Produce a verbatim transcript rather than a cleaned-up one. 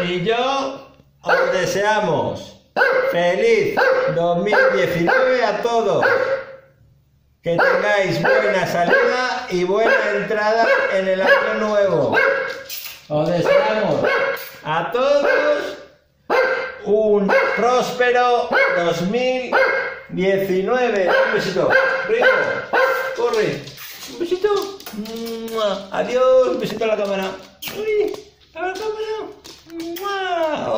y yo os deseamos feliz dos mil diecinueve a todos. Que tengáis buena salida y buena entrada en el año nuevo. Os deseamos a todos un próspero dos mil diecinueve. Un besito. Rico, corre. Un besito. Adiós. Un besito a la cámara. Uy, a la cámara.